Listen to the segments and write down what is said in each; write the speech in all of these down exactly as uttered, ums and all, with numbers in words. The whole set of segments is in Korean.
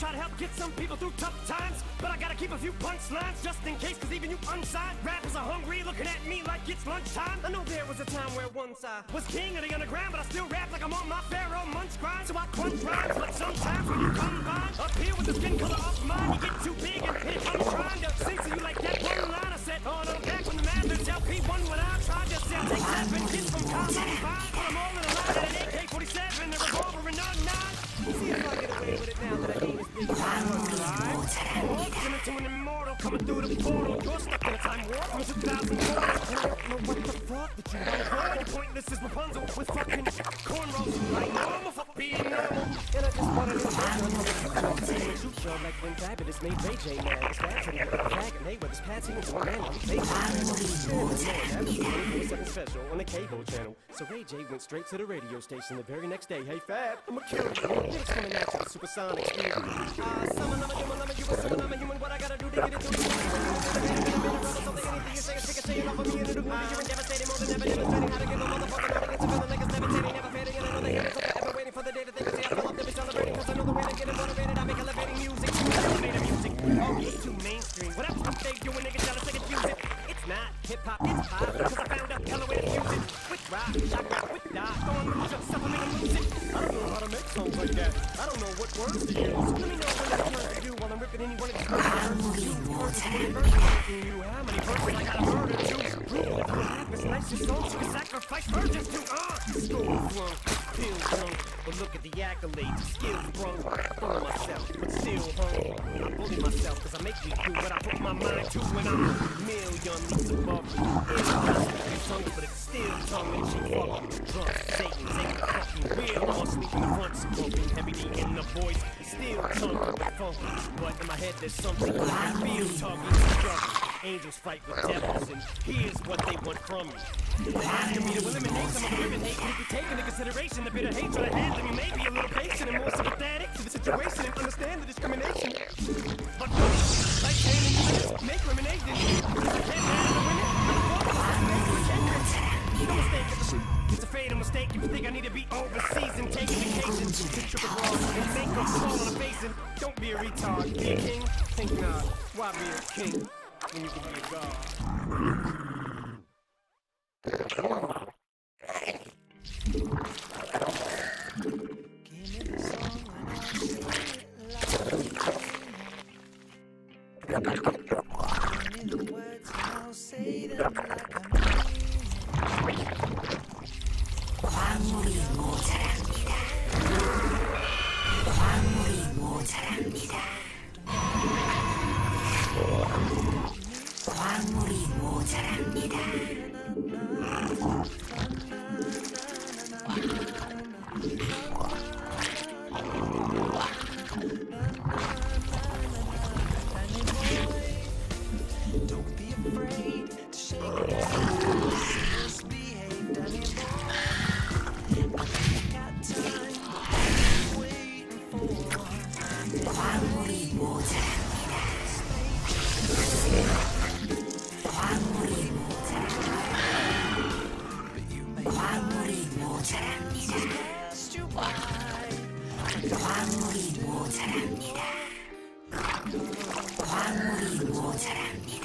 try to help get some people through tough times, but I gotta keep a few punchlines just in case, cause even you unsigned rappers are hungry, looking at me like it's lunchtime. I know there was a time where once I was king of the underground, but I still rap like I'm on my Pharaoh Munch grind. So I crunch rhymes, but sometimes when you combine up here with the skin color of mine, you get too big and hit. I'm trying to censor you like that one line I said. Oh no, back when the Mathers L P one when I tried to sell take seven kids from Columbine. Put them all in a line at an A K forty-seven, a revolver and a nine. See if I get away with it now that I ain't as big as I was alive. Walking into an immortal coming through the portal. You're stuck in a time warp from two thousand four. And I don't know what the fuck that you want. You're pointless as Rapunzel with fucking cornrows. I know I'm a fuck being normal. And I just wanted to say shoot show like when Fabulous made Ray J mad. It's bad to me with a fag and hey, with his patsy into a man. They twenty-four seven special on the cable channel. So Ray J went straight to the radio station the very next day. Hey Fab, I'ma kill you. It's coming out to the supersonic speed. Ah, summon, I'm a human, I'm a you, a summon, I'm a human. What I gotta do to get it through the something, anything you say, stick a saying off of me in a new movie. You're devastating, more than ever demonstrating how to get a motherfucker ready. It's a feeling like it's levitating, never fading. And I know they hear it, so forever waiting for the day that they can say I feel up to be celebrating. Cause I know the way to get it motivated. I make elevating music, elevated music. Oh, it's too mainstream. Whatever the fuck they do when niggas jealous, they confuse it. It's not hip-hop, it's pop. Cause I found out hella way to fuse it. With rock, shock rock, with dot. Throwing lose yourself, I'm gonna lose it. I don't know how to make songs like that. I don't know what words to use. Let me know when it's time to do while I'm ripping any one of these words. You words, twenty verses. You how many verses I gotta murder to? Prove that the rap is nice and songs you can sacrifice virgins to. Uh, school flunk, feel drunk, but look at the accolades, skills brung. Full of myself, but still hung. I bully myself cause I make me do what I put my mind to when I'm a million leagues above you. It's hungry, but it's still tongue and cheek fucking drunk. Satan, taking the fucking wheel, all sleep in the front, smoking heavy D in the voice. Still tongue, but funky. But in my head there's something I feel talking, struggling. Angels fight with devils, and here's what they want from me. They're asking me to eliminate some of the women hate. And if you take into consideration the bitter hatred I had, then you may be a little patient and more sympathetic to the situation and understand the discrimination. But don't, like saying you just make lemonade, then you can't handle the women. No mistake, it's a fatal mistake if you think I need to be overseas and take vacation. To trip it wrong and make them fall on the face and don't be a retard. Be a king? Think not. Why be a king when you can be a god? Give me the words and I'll say them like I mean. 광물이 모자랍니다. 광물이 모자랍니다. 광물이 모자랍니다. Don't be afraid to shake your hands. Misbehaved anymore. I got time waiting for. 광물이 모자랍니다. 광물이 모자랍니다. 광물이 모자랍니다. 광물이 모자랍니다. 광물이 모자랍니다.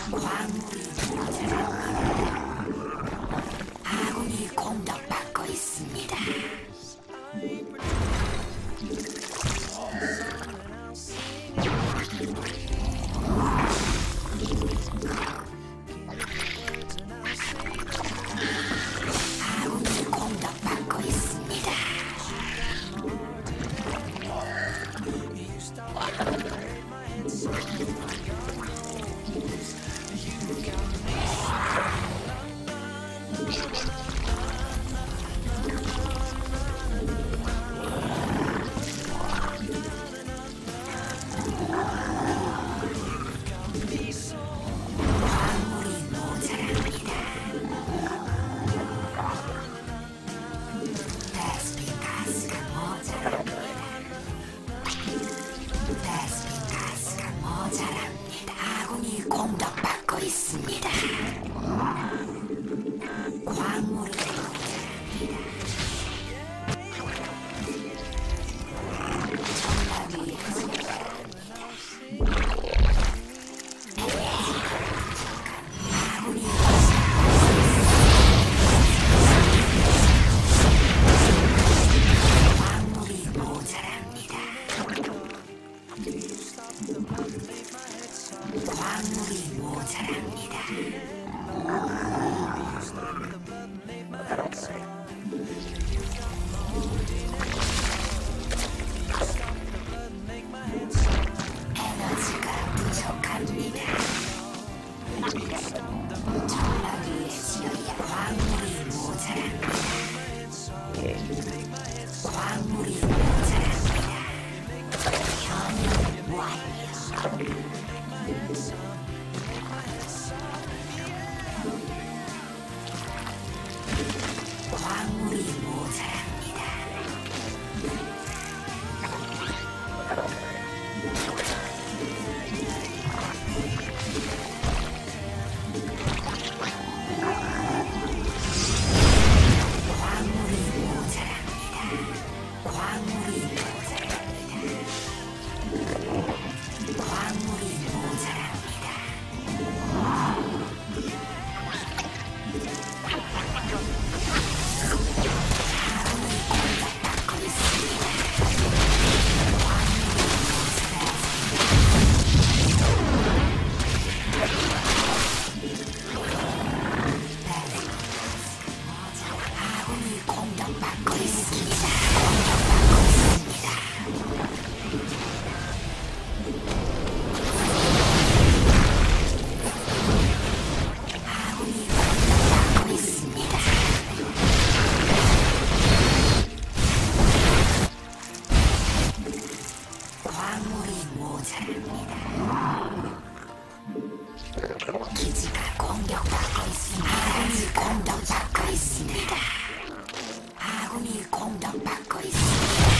광물이 모자랍니다. 아군이 공격받고 있습니다. 아군이 공격받고 있습니다. 광물이 모자랍니다. 베스핀 가스가 모자랍니다. 베스핀 가스가 모자랍니다. 아군이 공격받고 있습니다. 광물이 모자랍니다. 전략이 아군이 광물이 모자랍니다. 광물이 모자랍니다. 에너지가 부족합니다. 전라도의 지역에 광물이 모자랍니다. 광물이 모자랍니다. 현역 완료. 광물이 모자랍니다. 광물이 모자랍니다. 광물이 모자랍니다. 광물이 모자랍니다. 공격받고 있습니다. 아군이 공격받고 있습니다. 공격받고 있습니다. 아군이 공격받고 있습니다. 광물이 모자랍니다. 기지가 공격받고 있습니다. 아군이 공격받고 있습니다. 아군이 공격받고 있습니다.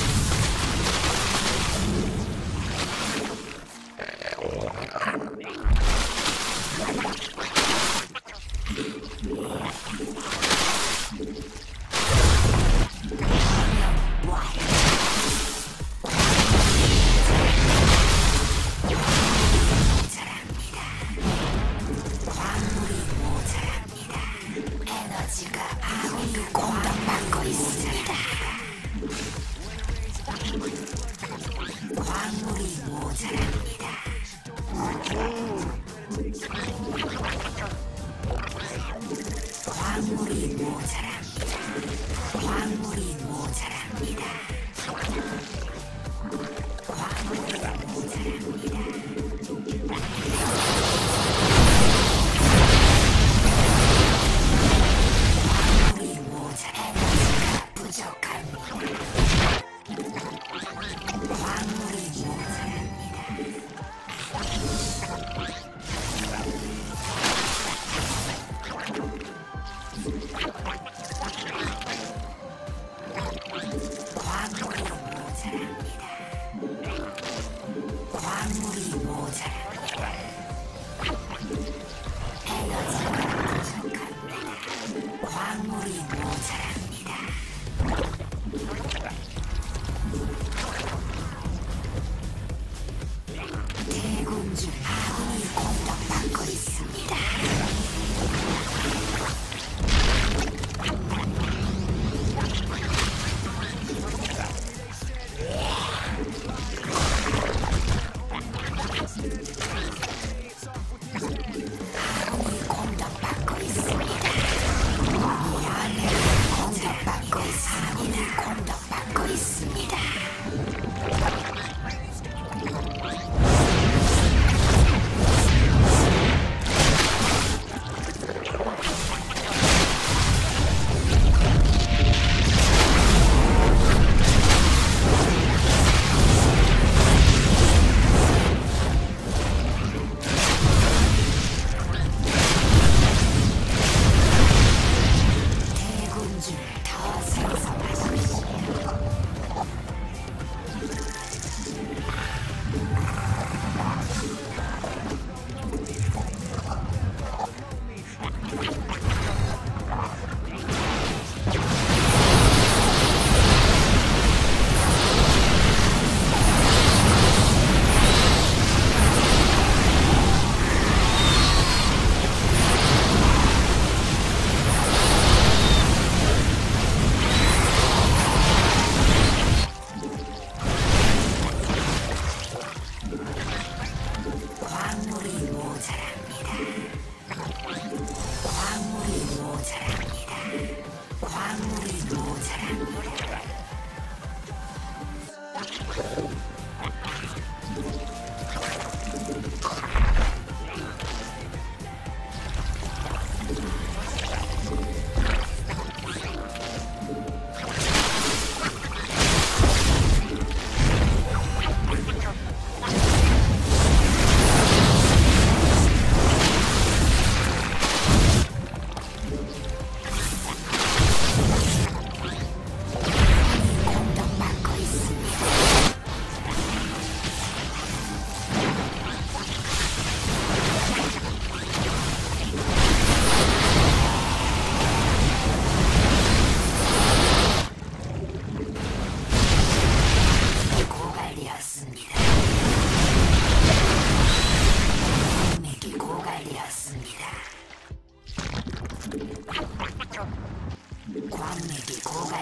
모자랍니다. 광물이 모자랍니다. 에너지가 아군이 공격받고 있습니다. 광물이 모자랍니다. 광물이 모자랍니다. 광물이 모자랍니다. 광물이 모자랍니다. 광물이 모자 에너지가 부족합니다. 광물이 모자랍니다.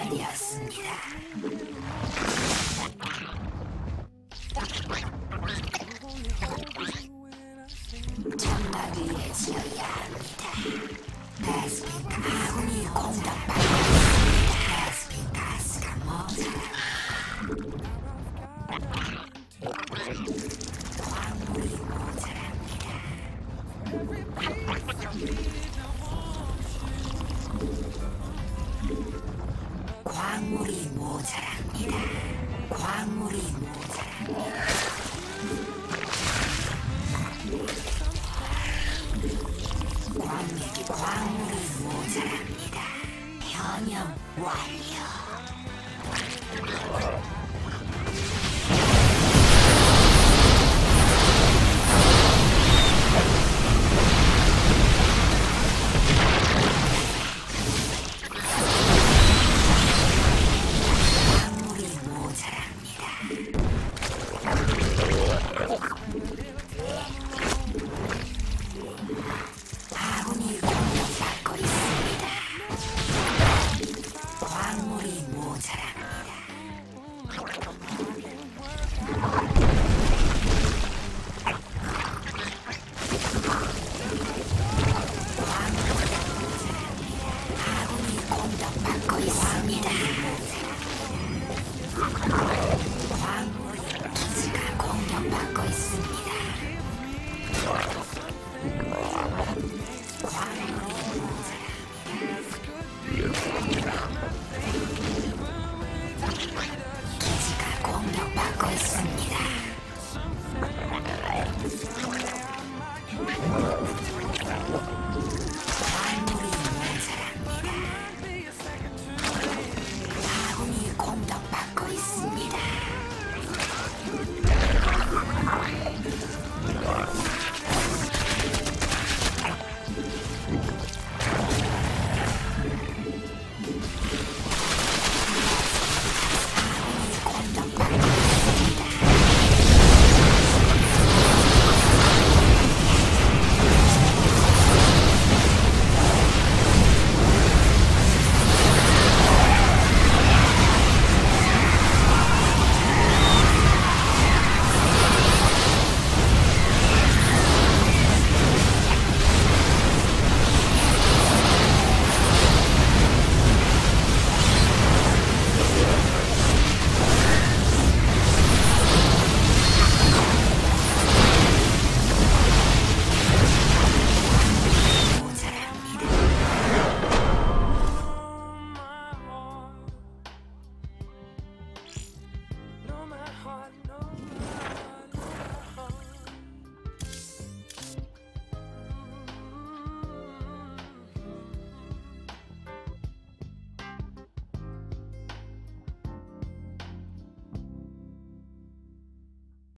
완료되었습니다. 정말 위해 지어야 합니다. 베스핀 아군이 공격받고 있습니다. 베스핀 가스가 모자라. 광물이 모자랍니다. 광물이 모자랍니다. 광물이 모자랍니다. 광맥이 광물이 모자랍니다. 변형 완료.